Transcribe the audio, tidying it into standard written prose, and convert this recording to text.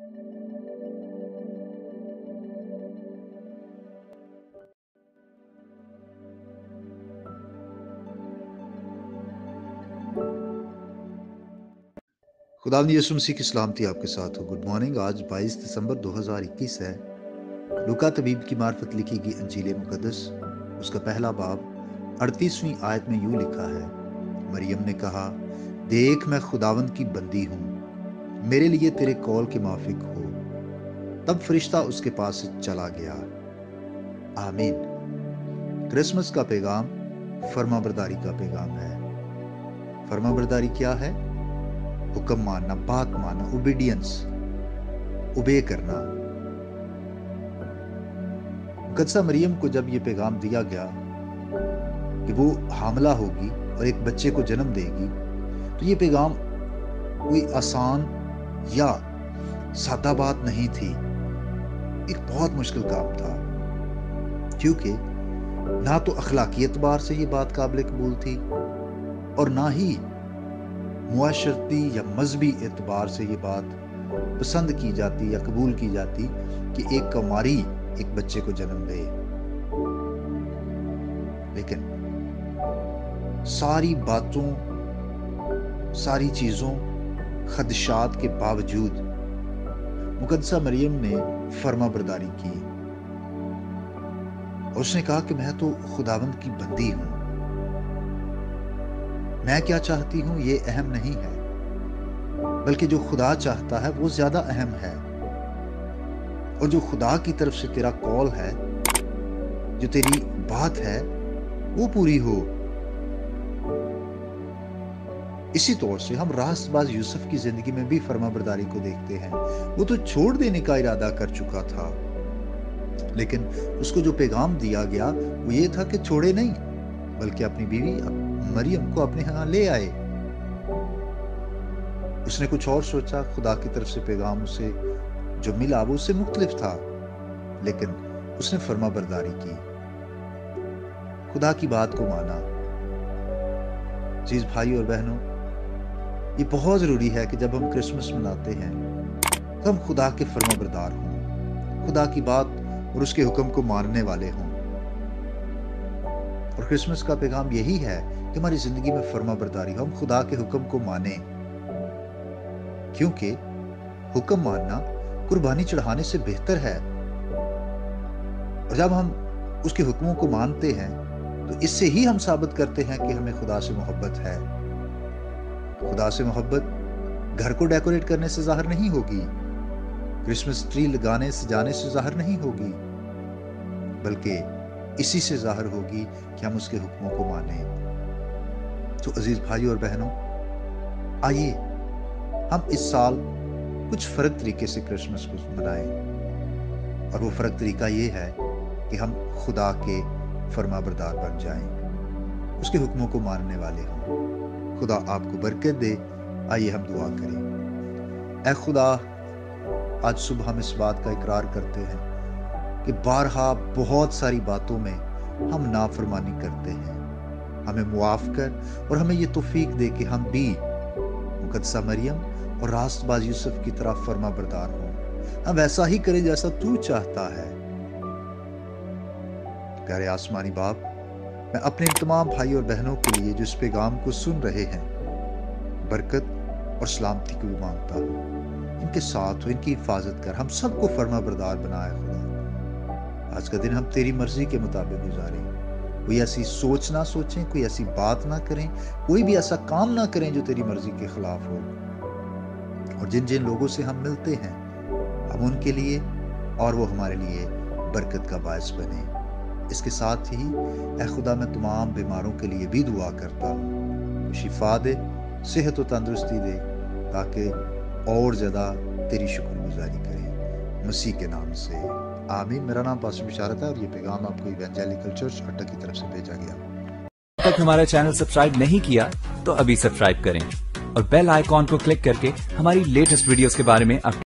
खुदावंद यीशु मसीह की सलामती आपके साथ हो। Good morning. आज 22 दिसंबर 2021 है। लूका तबीब की मार्फत लिखी गई अंजील मुकद्दस, उसका पहला बाब 38वीं आयत में यूं लिखा है, मरियम ने कहा, देख मैं खुदावंद की बंदी हूँ, मेरे लिए तेरे कौल के माफिक हो। तब फरिश्ता उसके पास से चला गया। आमीन। क्रिसमस का पैगाम फर्माबरदारी का पैगाम है। फर्माबरदारी क्या है? हुक्म मानना, बात मानना, ओबीडियंस, ओबे करना। मुकद्दसा मरियम को जब ये पैगाम दिया गया कि वो हामला होगी और एक बच्चे को जन्म देगी, तो ये पैगाम कोई आसान या सादा बात नहीं थी। एक बहुत मुश्किल काम था, क्योंकि ना तो अखलाकी एतबार से ये बात काबिल कबूल थी और ना ही मुआशरती या मजहबी एतबार से ये बात पसंद की जाती या कबूल की जाती कि एक कुमारी एक बच्चे को जन्म दे। लेकिन सारी बातों, सारी चीजों, खदशात के बावजूद मुकद्दसा मरियम ने फर्माबरदारी की और उसने कहा कि मैं तो खुदावंद की बंदी हूं, मैं क्या चाहती हूं ये अहम नहीं है, बल्कि जो खुदा चाहता है वो ज्यादा अहम है। और जो खुदा की तरफ से तेरा कॉल है, जो तेरी बात है, वो पूरी हो। इसी तौर से हम रास्तबाज यूसुफ की जिंदगी में भी फर्माबरदारी को देखते हैं। वो तो छोड़ देने का इरादा कर चुका था, लेकिन उसको जो पैगाम दिया गया वो ये था कि छोड़े नहीं, बल्कि अपनी बीवी मरियम को अपने यहाँ ले आए। उसने कुछ और सोचा। खुदा की तरफ से पैगाम उसे जो मिला वो उससे मुख्तलिफ था, लेकिन उसने फर्माबरदारी की, खुदा की बात को माना। अजीज भाई और बहनों, ये बहुत जरूरी है कि जब हम क्रिसमस मनाते हैं तो हम खुदा के फर्माबरदार हों, खुदा की बात और उसके हुक्म को मानने वाले हों। और क्रिसमस का पैगाम यही है कि हमारी जिंदगी में फर्माबरदारी हो, हम खुदा के हुक्म को माने, क्योंकि हुक्म मानना कुर्बानी चढ़ाने से बेहतर है। और जब हम उसके हुक्मों को मानते हैं तो इससे ही हम साबित करते हैं कि हमें खुदा से मोहब्बत है। खुदा से मोहब्बत घर को डेकोरेट करने से जाहिर नहीं होगी, क्रिसमस ट्री लगाने सजाने से जाहिर नहीं होगी, बल्कि इसी से जाहिर होगी कि हम उसके हुक्मों को माने। तो अजीज भाइयों और बहनों, आइए हम इस साल कुछ फर्क तरीके से क्रिसमस को मनाएं। और वो फर्क तरीका ये है कि हम खुदा के फर्माबरदार बन जाएं, उसके हुक्मों को मानने वाले हों। खुदा आपको बरकत दे। आइए हम दुआ करें। ऐ खुदा, आज सुबह हम इस बात का इकरार करते हैं कि बारहा बहुत सारी बातों में हम नाफरमानी करते हैं। हमें मुआफ कर और हमें ये तौफीक दे कि हम भी मुकद्दसा मरियम और रास्तबाज यूसुफ की तरह फर्माबरदार हों। हम वैसा ही करें जैसा तू चाहता है। प्यारे आसमानी बाप, मैं अपने तमाम भाई और बहनों के लिए जो इस पैगाम को सुन रहे हैं, बरकत और सलामती को भी मांगता हूँ। इनके साथ हो, इनकी हिफाजत कर, हम सबको फर्माबरदार बनाए खुदा। आज का दिन हम तेरी मर्जी के मुताबिक गुजारें। कोई ऐसी सोच ना सोचें, कोई ऐसी बात ना करें, कोई भी ऐसा काम ना करें जो तेरी मर्जी के खिलाफ हो। और जिन जिन लोगों से हम मिलते हैं, हम उनके लिए और वो हमारे लिए बरकत का बायस बने। इसके साथ ही ऐ खुदा, मैं तमाम बीमारों के लिए भी दुआ करता हूँ, शिफा दे, सेहत और तंदुरुस्ती दे, ताकि और ज़्यादा तेरी शुक्रगुजारी करें, मसीह के नाम से, आमीन। मेरा नाम पास्टर बिशारत है और ये पैगाम आपको इवेंजेलिकल चर्च अड्डा की तरफ से भेजा गया। अब तक हमारा चैनल सब्सक्राइब नहीं किया तो अभी सब्सक्राइब करें और बेल आइकॉन को क्लिक करके हमारी लेटेस्ट वीडियोस के बारे में